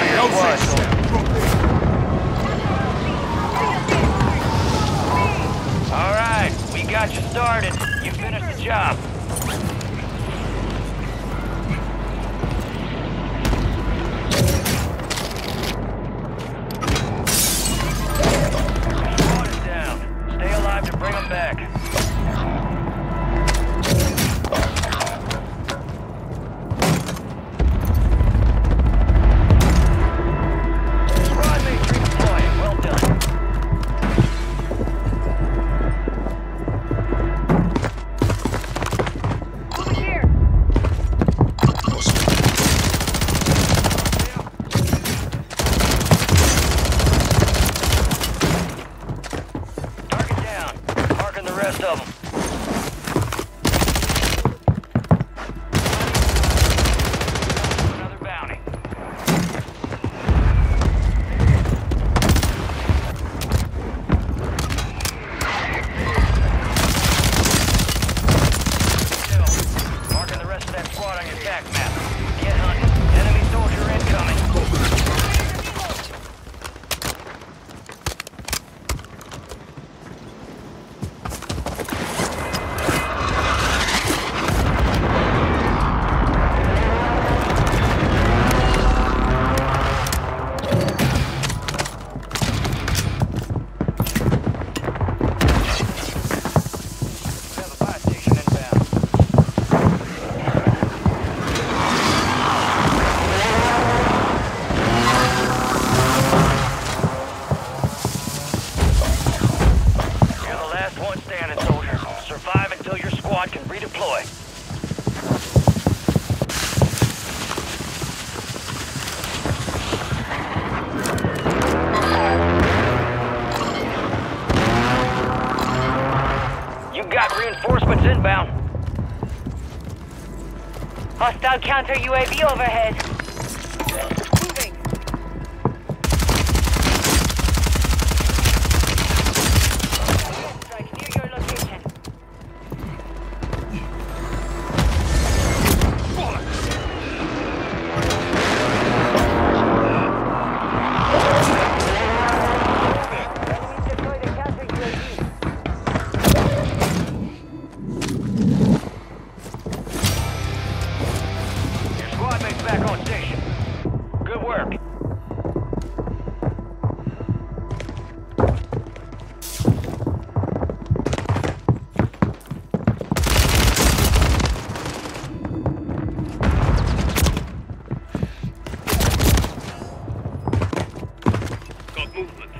All right, we got you started. You finished the job. Squad is down. Stay alive to bring them back. Reinforcements inbound. Hostile counter UAV overhead. Moving. Strike near your location. Enemies deploy the counter UAV. Back on station. Good work. Got movement.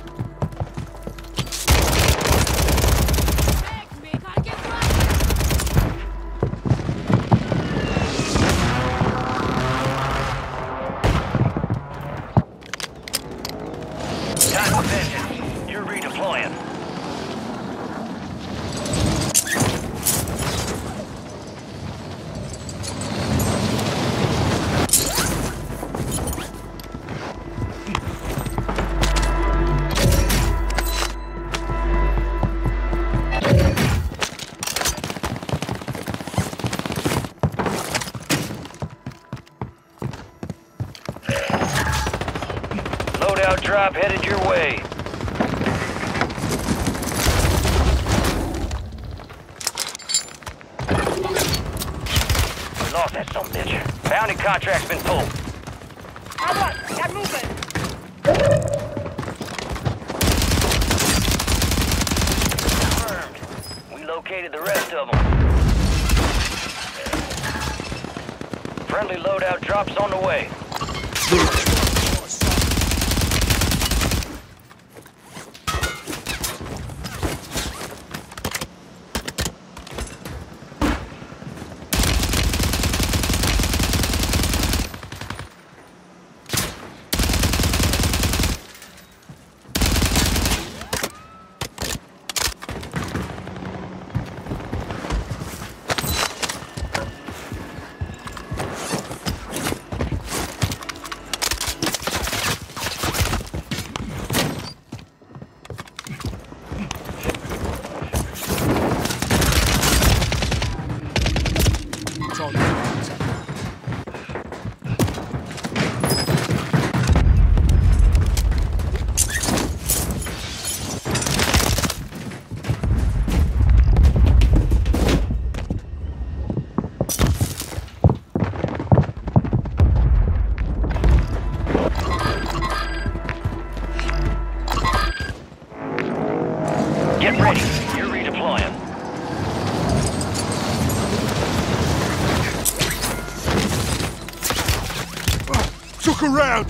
Time position. You're redeploying. Loadout drop headed your way. We lost that sumbitch. Bounty contract's been pulled. Got movement. Confirmed. We located the rest of them. Friendly loadout drops on the way. out!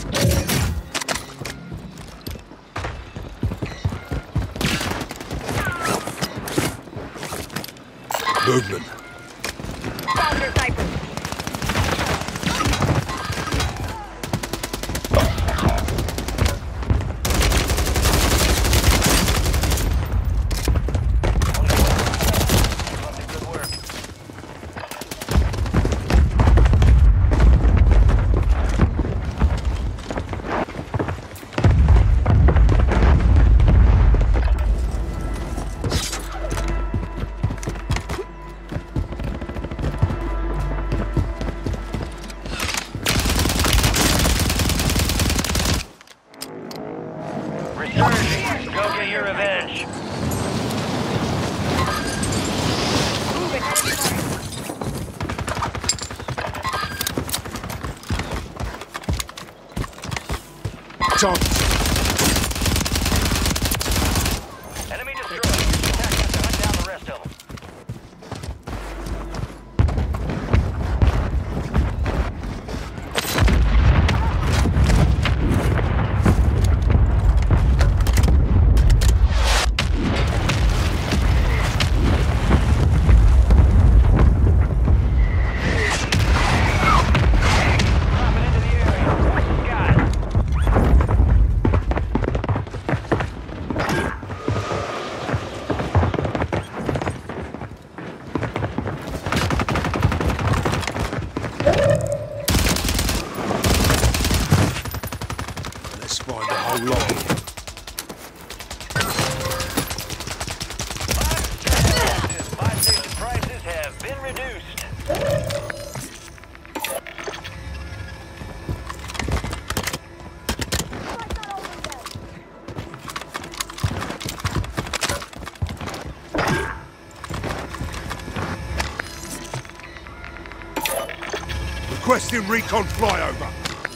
Movement. Found your sniper. Good work. Resurging. Go get your revenge. Moving. Enemy Target. Enemy destroyed. Attack has to hunt down the rest of them. Dropping into the area. Skies. Let's find the whole lot. Buy station prices have been reduced. Requesting recon flyover.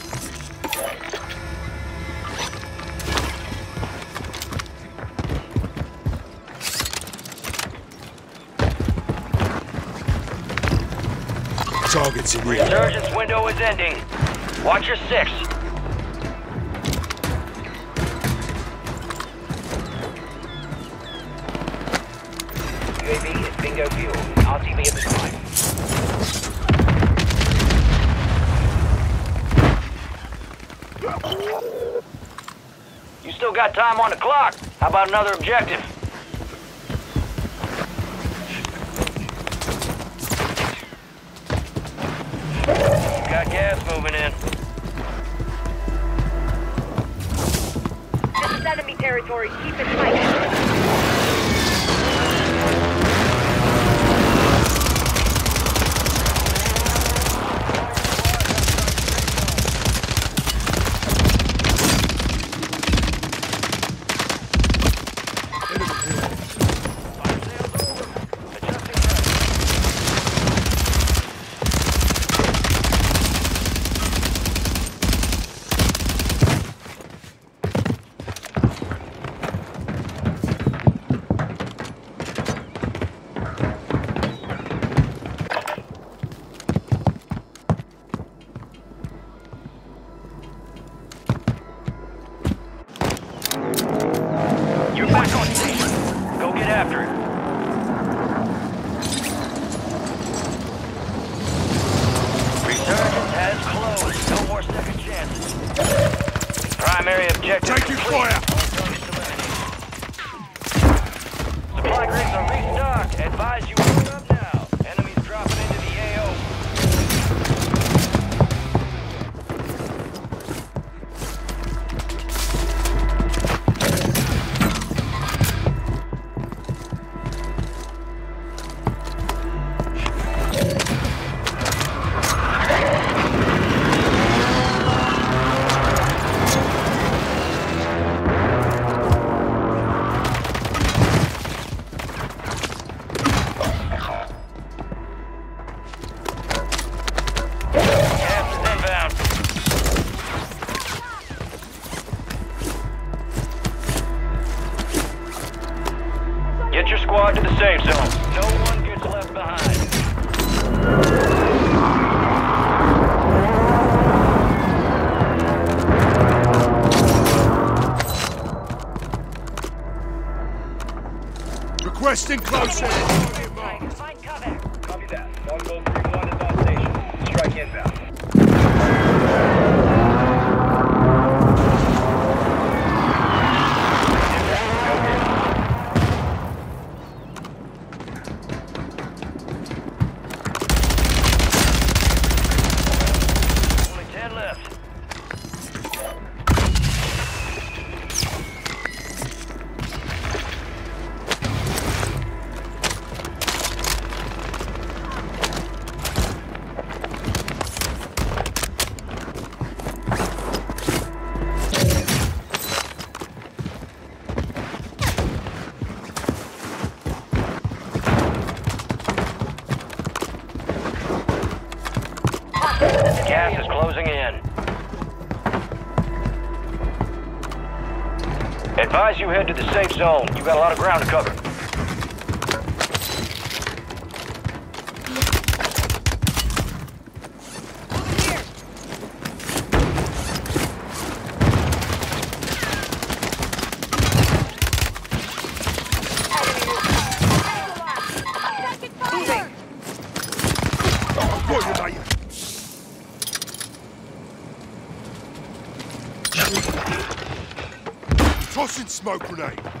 Targets in the air. Resurgence window is ending. Watch your six. UAV is bingo fuel. RTV at the time. You still got time on the clock. How about another objective? Got gas moving in. This is enemy territory. Keep it tight. You're back on station. Go get after it. Resurgence has closed. No more second chances. Primary objective Taking complete. fire. Supply crates are restocked. Advise you load up now. Enemies dropping into the AO. Gas is inbound. Get your squad to the safe zone. No one gets left behind. Requesting close air. Target marked. Find cover. Copy that. Longbow 3-1 is on station. Strike inbound. Only 10 left. Gas is closing in. Advise you head to the safe zone. You got a lot of ground to cover. Got you, mate. Tossing smoke grenade.